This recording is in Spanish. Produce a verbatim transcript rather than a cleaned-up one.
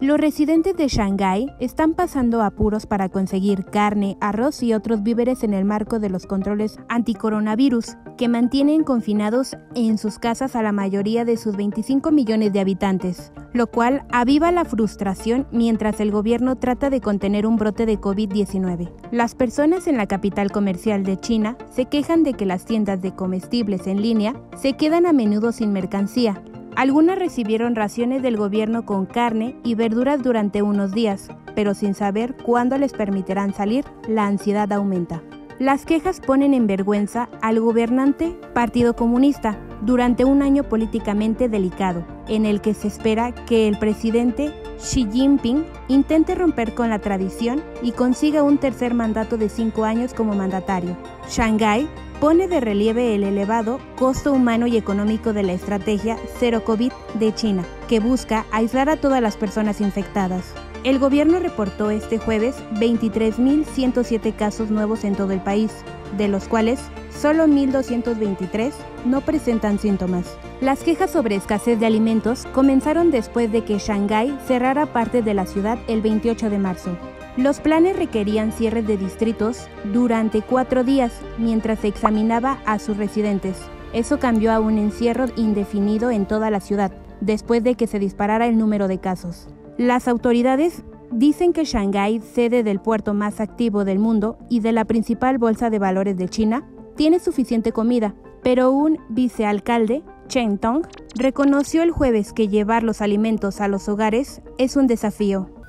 Los residentes de Shanghái están pasando apuros para conseguir carne, arroz y otros víveres en el marco de los controles anticoronavirus, que mantienen confinados en sus casas a la mayoría de sus veinticinco millones de habitantes, lo cual aviva la frustración mientras el gobierno trata de contener un brote de COVID diecinueve. Las personas en la capital comercial de China se quejan de que las tiendas de comestibles en línea se quedan a menudo sin mercancía. Algunas recibieron raciones del gobierno con carne y verduras durante unos días, pero sin saber cuándo les permitirán salir, la ansiedad aumenta. Las quejas ponen en vergüenza al gobernante Partido Comunista durante un año políticamente delicado, en el que se espera que el presidente Xi Jinping intente romper con la tradición y consiga un tercer mandato de cinco años como mandatario. Shanghái pone de relieve el elevado costo humano y económico de la estrategia Cero COVID de China, que busca aislar a todas las personas infectadas. El gobierno reportó este jueves veintitrés mil ciento siete casos nuevos en todo el país, de los cuales solo mil doscientos veintitrés no presentan síntomas. Las quejas sobre escasez de alimentos comenzaron después de que Shanghái cerrara parte de la ciudad el veintiocho de marzo. Los planes requerían cierres de distritos durante cuatro días mientras se examinaba a sus residentes. Eso cambió a un encierro indefinido en toda la ciudad, después de que se disparara el número de casos. Las autoridades dicen que Shanghái, sede del puerto más activo del mundo y de la principal bolsa de valores de China, tiene suficiente comida, pero un vicealcalde, Chen Tong, reconoció el jueves que llevar los alimentos a los hogares es un desafío.